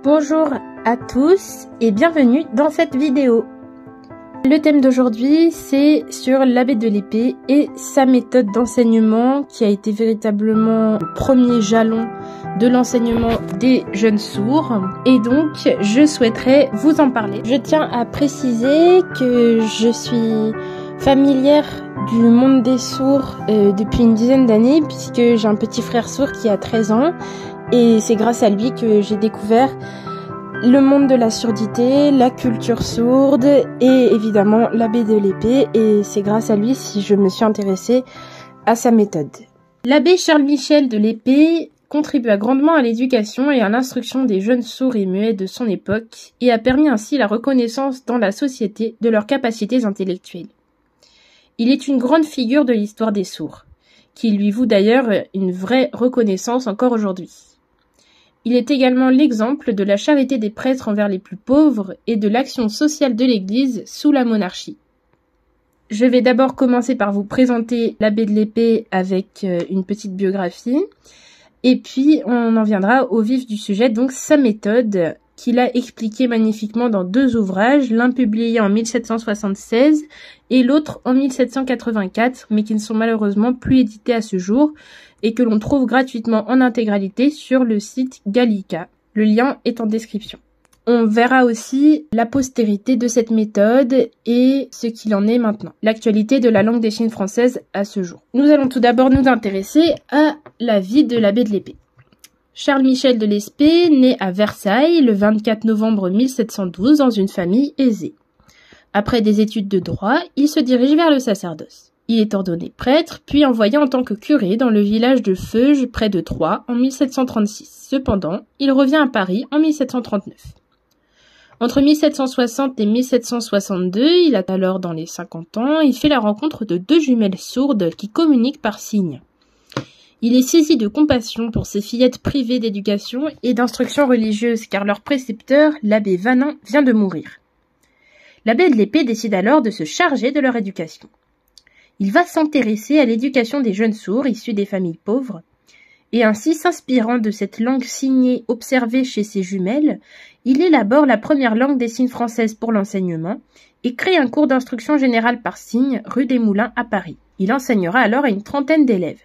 Bonjour à tous et bienvenue dans cette vidéo. Le thème d'aujourd'hui, c'est sur l'abbé de l'Épée et sa méthode d'enseignement qui a été véritablement le premier jalon de l'enseignement des jeunes sourds. Et donc, je souhaiterais vous en parler. Je tiens à préciser que je suis familière du monde des sourds depuis une dizaine d'années puisque j'ai un petit frère sourd qui a 13 ans et c'est grâce à lui que j'ai découvert le monde de la surdité, la culture sourde et évidemment l'abbé de l'Épée, et c'est grâce à lui si je me suis intéressée à sa méthode. L'abbé Charles-Michel de l'Épée contribua grandement à l'éducation et à l'instruction des jeunes sourds et muets de son époque et a permis ainsi la reconnaissance dans la société de leurs capacités intellectuelles. Il est une grande figure de l'histoire des sourds, qui lui vaut d'ailleurs une vraie reconnaissance encore aujourd'hui. Il est également l'exemple de la charité des prêtres envers les plus pauvres et de l'action sociale de l'Église sous la monarchie. Je vais d'abord commencer par vous présenter l'abbé de l'Épée avec une petite biographie, et puis on en viendra au vif du sujet, donc sa méthode, qu'il a expliquée magnifiquement dans deux ouvrages, l'un publié en 1776 et l'autre en 1784, mais qui ne sont malheureusement plus édités à ce jour, et que l'on trouve gratuitement en intégralité sur le site Gallica. Le lien est en description. On verra aussi la postérité de cette méthode et ce qu'il en est maintenant. L'actualité de la langue des signes française à ce jour. Nous allons tout d'abord nous intéresser à la vie de l'abbé de l'Épée. Charles-Michel de l'Épée naît à Versailles le 24 novembre 1712 dans une famille aisée. Après des études de droit, il se dirige vers le sacerdoce. Il est ordonné prêtre, puis envoyé en tant que curé dans le village de Feuges, près de Troyes, en 1736. Cependant, il revient à Paris en 1739. Entre 1760 et 1762, il a alors dans les 50 ans, il fait la rencontre de deux jumelles sourdes qui communiquent par signes. Il est saisi de compassion pour ces fillettes privées d'éducation et d'instruction religieuse, car leur précepteur, l'abbé Vanin, vient de mourir. L'abbé de l'Épée décide alors de se charger de leur éducation. Il va s'intéresser à l'éducation des jeunes sourds issus des familles pauvres, et ainsi, s'inspirant de cette langue signée observée chez ses jumelles, il élabore la première langue des signes française pour l'enseignement et crée un cours d'instruction générale par signes rue des Moulins à Paris. Il enseignera alors à une trentaine d'élèves.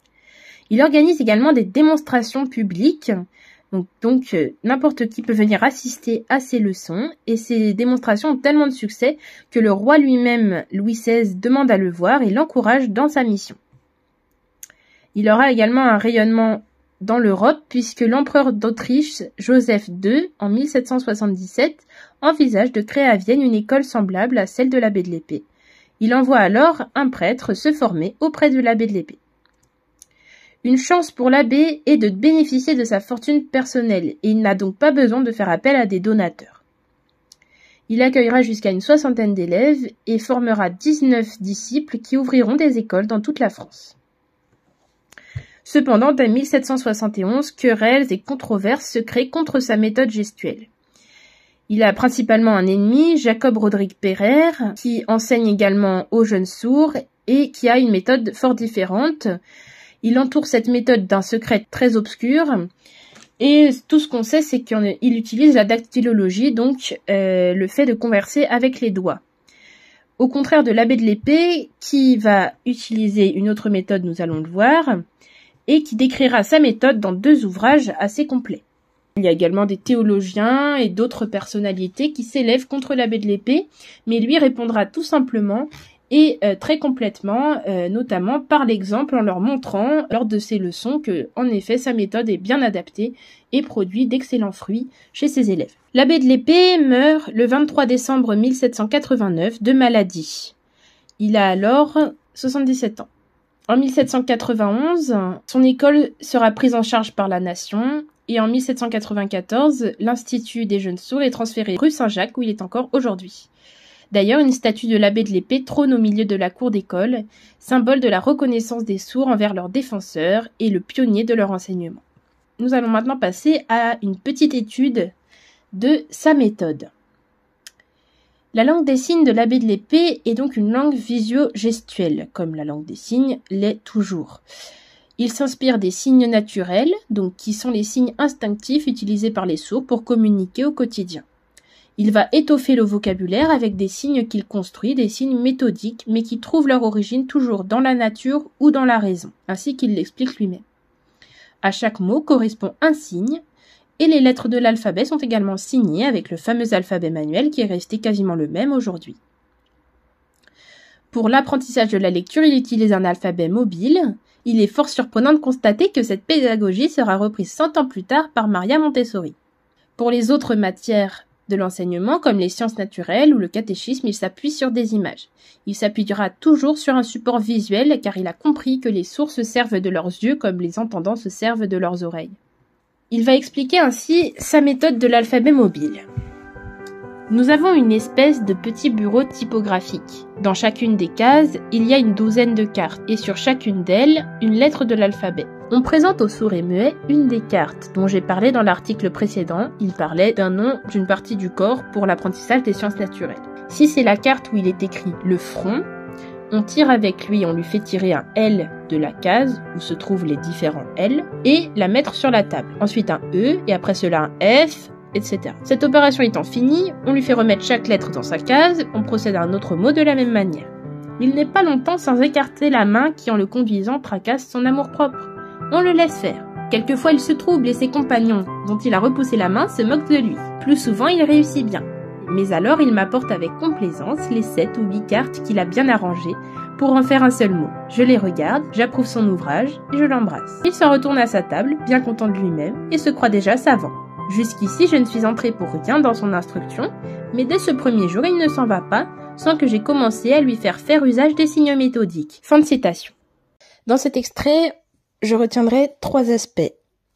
Il organise également des démonstrations publiques, donc n'importe qui peut venir assister à ces leçons, et ces démonstrations ont tellement de succès que le roi lui-même, Louis XVI, demande à le voir et l'encourage dans sa mission. Il aura également un rayonnement dans l'Europe puisque l'empereur d'Autriche, Joseph II, en 1777, envisage de créer à Vienne une école semblable à celle de l'abbé de l'Épée. Il envoie alors un prêtre se former auprès de l'abbé de l'Épée. Une chance pour l'abbé est de bénéficier de sa fortune personnelle et il n'a donc pas besoin de faire appel à des donateurs. Il accueillera jusqu'à une soixantaine d'élèves et formera 19 disciples qui ouvriront des écoles dans toute la France. Cependant, dès 1771, querelles et controverses se créent contre sa méthode gestuelle. Il a principalement un ennemi, Jacob Rodrigue Pereire, qui enseigne également aux jeunes sourds et qui a une méthode fort différente. Il entoure cette méthode d'un secret très obscur et tout ce qu'on sait, c'est qu'il utilise la dactylologie, donc le fait de converser avec les doigts. Au contraire de l'abbé de l'Épée, qui va utiliser une autre méthode, nous allons le voir, et qui décrira sa méthode dans deux ouvrages assez complets. Il y a également des théologiens et d'autres personnalités qui s'élèvent contre l'abbé de l'Épée, mais lui répondra tout simplement et très complètement, notamment par l'exemple en leur montrant lors de ses leçons que, en effet, sa méthode est bien adaptée et produit d'excellents fruits chez ses élèves. L'abbé de l'Épée meurt le 23 décembre 1789 de maladie. Il a alors 77 ans. En 1791, son école sera prise en charge par la nation et en 1794, l'Institut des jeunes sourds est transféré rue Saint-Jacques où il est encore aujourd'hui. D'ailleurs, une statue de l'abbé de l'Épée trône au milieu de la cour d'école, symbole de la reconnaissance des sourds envers leurs défenseurs et le pionnier de leur enseignement. Nous allons maintenant passer à une petite étude de sa méthode. La langue des signes de l'abbé de l'Épée est donc une langue visio-gestuelle, comme la langue des signes l'est toujours. Il s'inspire des signes naturels, donc qui sont les signes instinctifs utilisés par les sourds pour communiquer au quotidien. Il va étoffer le vocabulaire avec des signes qu'il construit, des signes méthodiques, mais qui trouvent leur origine toujours dans la nature ou dans la raison, ainsi qu'il l'explique lui-même. À chaque mot correspond un signe, et les lettres de l'alphabet sont également signées avec le fameux alphabet manuel qui est resté quasiment le même aujourd'hui. Pour l'apprentissage de la lecture, il utilise un alphabet mobile. Il est fort surprenant de constater que cette pédagogie sera reprise 100 ans plus tard par Maria Montessori. Pour les autres matières de l'enseignement, comme les sciences naturelles ou le catéchisme, il s'appuie sur des images. Il s'appuiera toujours sur un support visuel car il a compris que les sourds se servent de leurs yeux comme les entendants se servent de leurs oreilles. Il va expliquer ainsi sa méthode de l'alphabet mobile. Nous avons une espèce de petit bureau typographique. Dans chacune des cases, il y a une douzaine de cartes et sur chacune d'elles, une lettre de l'alphabet. On présente aux sourds et muets une des cartes dont j'ai parlé dans l'article précédent. Il parlait d'un nom d'une partie du corps pour l'apprentissage des sciences naturelles. Si c'est la carte où il est écrit le front, on tire avec lui, on lui fait tirer un L de la case où se trouvent les différents L et la mettre sur la table. Ensuite un E et après cela un F, etc. Cette opération étant finie, on lui fait remettre chaque lettre dans sa case, on procède à un autre mot de la même manière. Il n'est pas longtemps sans écarter la main qui en le conduisant tracasse son amour-propre. On le laisse faire. Quelquefois il se trouble et ses compagnons, dont il a repoussé la main, se moquent de lui. Plus souvent il réussit bien. Mais alors il m'apporte avec complaisance les 7 ou 8 cartes qu'il a bien arrangées pour en faire un seul mot. Je les regarde, j'approuve son ouvrage et je l'embrasse. Il se retourne à sa table, bien content de lui-même, et se croit déjà savant. Jusqu'ici, je ne suis entrée pour rien dans son instruction, mais dès ce premier jour, il ne s'en va pas, sans que j'ai commencé à lui faire usage des signes méthodiques. Fin de citation. Dans cet extrait, je retiendrai 3 aspects.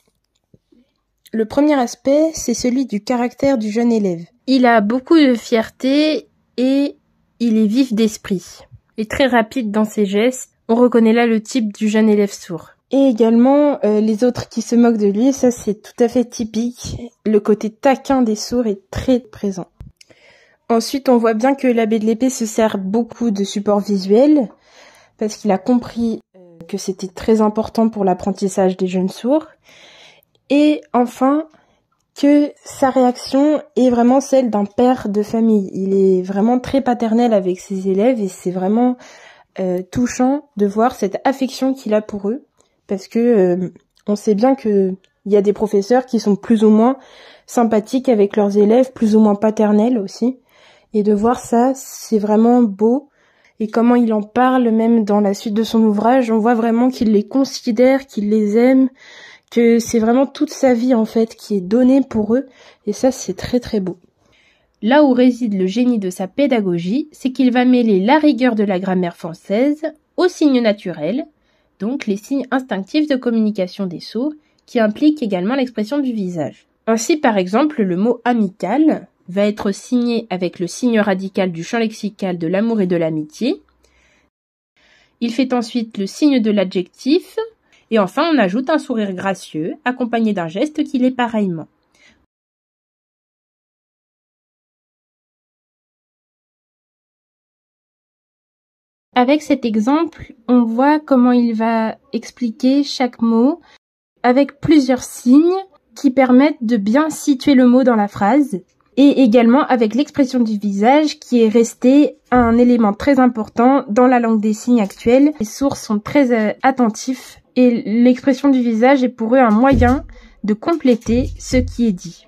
Le premier aspect, c'est celui du caractère du jeune élève. Il a beaucoup de fierté et il est vif d'esprit. Et très rapide dans ses gestes. On reconnaît là le type du jeune élève sourd. Et également, les autres qui se moquent de lui, ça c'est tout à fait typique. Le côté taquin des sourds est très présent. Ensuite, on voit bien que l'abbé de l'épée se sert beaucoup de supports visuels, parce qu'il a compris que c'était très important pour l'apprentissage des jeunes sourds. Et enfin, que sa réaction est vraiment celle d'un père de famille. Il est vraiment très paternel avec ses élèves et c'est vraiment touchant de voir cette affection qu'il a pour eux. Parce que on sait bien que il y a des professeurs qui sont plus ou moins sympathiques avec leurs élèves, plus ou moins paternels aussi. Et de voir ça, c'est vraiment beau. Et comment il en parle, même dans la suite de son ouvrage, on voit vraiment qu'il les considère, qu'il les aime, que c'est vraiment toute sa vie en fait qui est donnée pour eux. Et ça, c'est très très beau. Là où réside le génie de sa pédagogie, c'est qu'il va mêler la rigueur de la grammaire française aux signes naturels, donc les signes instinctifs de communication des sourds, qui impliquent également l'expression du visage. Ainsi, par exemple, le mot amical va être signé avec le signe radical du champ lexical de l'amour et de l'amitié. Il fait ensuite le signe de l'adjectif, et enfin on ajoute un sourire gracieux, accompagné d'un geste qui l'est pareillement. Avec cet exemple, on voit comment il va expliquer chaque mot avec plusieurs signes qui permettent de bien situer le mot dans la phrase et également avec l'expression du visage qui est resté un élément très important dans la langue des signes actuelle. Les sourds sont très attentifs et l'expression du visage est pour eux un moyen de compléter ce qui est dit.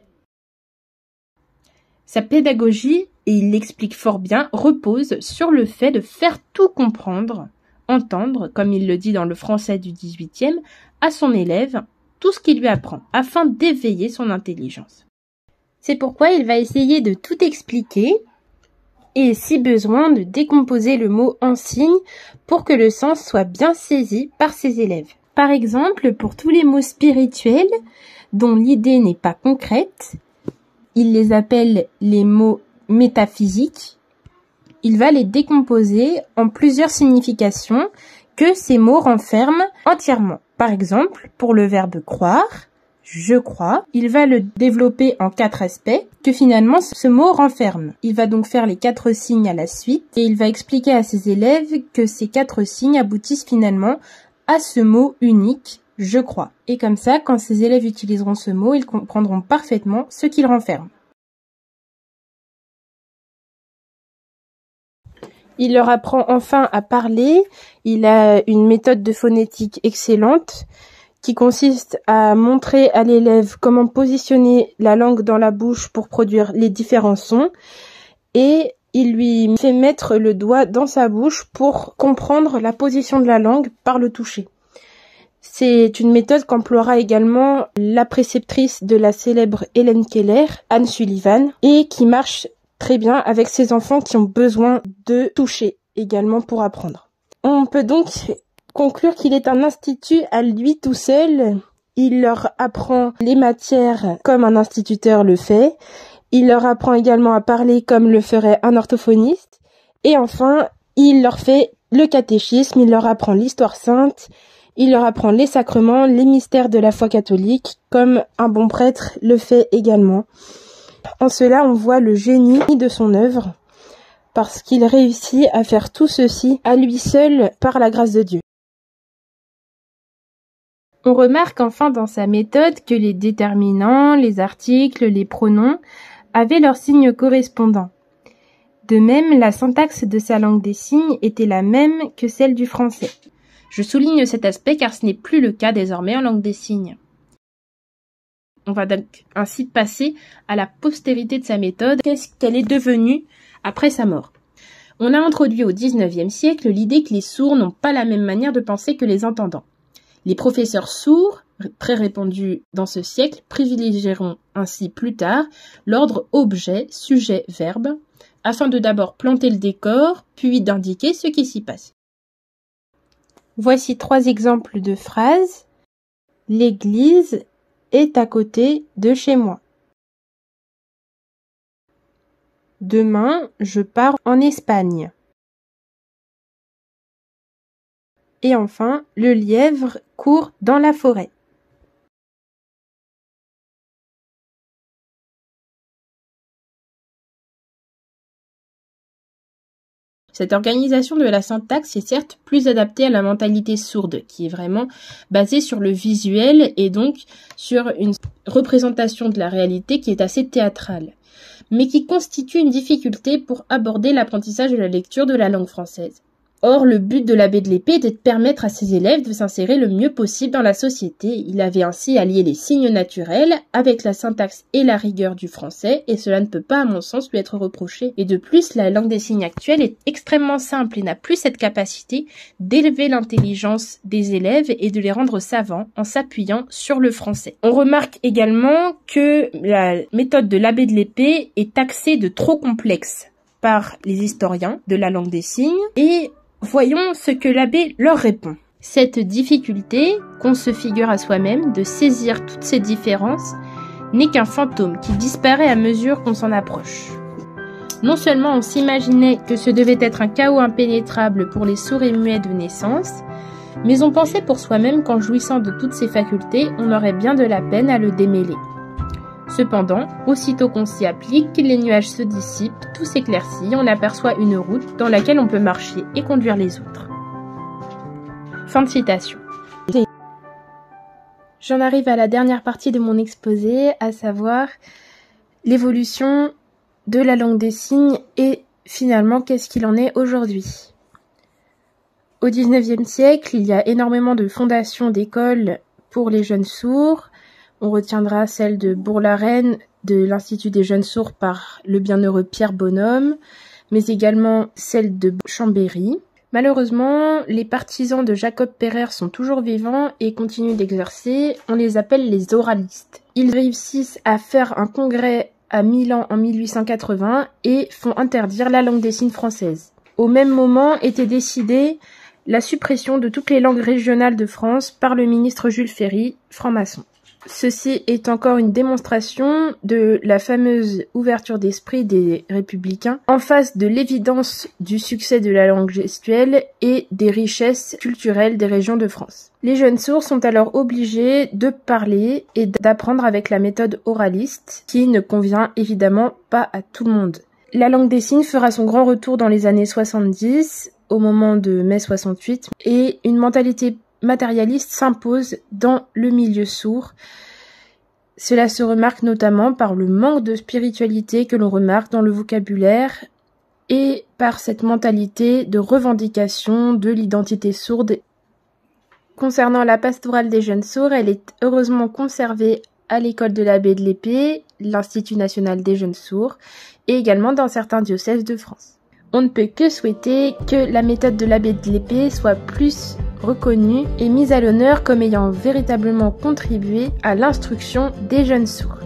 Sa pédagogie, et il l'explique fort bien, repose sur le fait de faire tout comprendre, entendre, comme il le dit dans le français du XVIIIe, à son élève, tout ce qu'il lui apprend, afin d'éveiller son intelligence. C'est pourquoi il va essayer de tout expliquer, et si besoin, de décomposer le mot en signes pour que le sens soit bien saisi par ses élèves. Par exemple, pour tous les mots spirituels, dont l'idée n'est pas concrète, il les appelle les mots métaphysiques. Il va les décomposer en plusieurs significations que ces mots renferment entièrement. Par exemple, pour le verbe croire, je crois, il va le développer en 4 aspects que finalement ce mot renferme. Il va donc faire les 4 signes à la suite et il va expliquer à ses élèves que ces 4 signes aboutissent finalement à ce mot unique, je crois. Et comme ça, quand ces élèves utiliseront ce mot, ils comprendront parfaitement ce qu'il renferme. Il leur apprend enfin à parler. Il a une méthode de phonétique excellente qui consiste à montrer à l'élève comment positionner la langue dans la bouche pour produire les différents sons, et il lui fait mettre le doigt dans sa bouche pour comprendre la position de la langue par le toucher. C'est une méthode qu'emploiera également la préceptrice de la célèbre Hélène Keller, Anne Sullivan, et qui marche très bien avec ces enfants qui ont besoin de toucher également pour apprendre. On peut donc conclure qu'il est un institut à lui tout seul. Il leur apprend les matières comme un instituteur le fait. Il leur apprend également à parler comme le ferait un orthophoniste. Et enfin, il leur fait le catéchisme, il leur apprend l'histoire sainte, il leur apprend les sacrements, les mystères de la foi catholique, comme un bon prêtre le fait également. En cela, on voit le génie de son œuvre, parce qu'il réussit à faire tout ceci à lui seul par la grâce de Dieu. On remarque enfin dans sa méthode que les déterminants, les articles, les pronoms avaient leurs signes correspondants. De même, la syntaxe de sa langue des signes était la même que celle du français. Je souligne cet aspect car ce n'est plus le cas désormais en langue des signes. On va donc ainsi passer à la postérité de sa méthode. Qu'est-ce qu'elle est devenue après sa mort? On a introduit au XIXe siècle l'idée que les sourds n'ont pas la même manière de penser que les entendants. Les professeurs sourds, très répandus dans ce siècle, privilégieront ainsi plus tard l'ordre objet, sujet, verbe, afin de d'abord planter le décor, puis d'indiquer ce qui s'y passe. Voici 3 exemples de phrases. L'église est à côté de chez moi. Demain, je pars en Espagne. Et enfin, le lièvre court dans la forêt. Cette organisation de la syntaxe est certes plus adaptée à la mentalité sourde, qui est vraiment basée sur le visuel et donc sur une représentation de la réalité qui est assez théâtrale, mais qui constitue une difficulté pour aborder l'apprentissage de la lecture de la langue française. Or, le but de l'abbé de l'Épée était de permettre à ses élèves de s'insérer le mieux possible dans la société. Il avait ainsi allié les signes naturels avec la syntaxe et la rigueur du français, et cela ne peut pas, à mon sens, lui être reproché. Et de plus, la langue des signes actuelle est extrêmement simple et n'a plus cette capacité d'élever l'intelligence des élèves et de les rendre savants en s'appuyant sur le français. On remarque également que la méthode de l'abbé de l'Épée est taxée de trop complexe par les historiens de la langue des signes, et voyons ce que l'abbé leur répond. Cette difficulté, qu'on se figure à soi-même, de saisir toutes ces différences, n'est qu'un fantôme qui disparaît à mesure qu'on s'en approche. Non seulement on s'imaginait que ce devait être un chaos impénétrable pour les sourds et muets de naissance, mais on pensait pour soi-même qu'en jouissant de toutes ces facultés, on aurait bien de la peine à le démêler. Cependant, aussitôt qu'on s'y applique, les nuages se dissipent, tout s'éclaircit, on aperçoit une route dans laquelle on peut marcher et conduire les autres. Fin de citation. J'en arrive à la dernière partie de mon exposé, à savoir l'évolution de la langue des signes et finalement qu'est-ce qu'il en est aujourd'hui. Au XIXe siècle, il y a énormément de fondations d'écoles pour les jeunes sourds. On retiendra celle de Bourg-la-Reine, de l'Institut des jeunes sourds par le bienheureux Pierre Bonhomme, mais également celle de Chambéry. Malheureusement, les partisans de Jacob Pereire sont toujours vivants et continuent d'exercer. On les appelle les oralistes. Ils réussissent à faire un congrès à Milan en 1880 et font interdire la langue des signes française. Au même moment était décidée la suppression de toutes les langues régionales de France par le ministre Jules Ferry, franc-maçon. Ceci est encore une démonstration de la fameuse ouverture d'esprit des républicains en face de l'évidence du succès de la langue gestuelle et des richesses culturelles des régions de France. Les jeunes sourds sont alors obligés de parler et d'apprendre avec la méthode oraliste qui ne convient évidemment pas à tout le monde. La langue des signes fera son grand retour dans les années 70 au moment de mai 68 et une mentalité matérialiste s'impose dans le milieu sourd. Cela se remarque notamment par le manque de spiritualité que l'on remarque dans le vocabulaire et par cette mentalité de revendication de l'identité sourde. Concernant la pastorale des jeunes sourds, elle est heureusement conservée à l'école de l'abbé de l'Épée, l'Institut national des jeunes sourds, et également dans certains diocèses de France. On ne peut que souhaiter que la méthode de l'abbé de l'Épée soit plus reconnue et mise à l'honneur comme ayant véritablement contribué à l'instruction des jeunes sourds.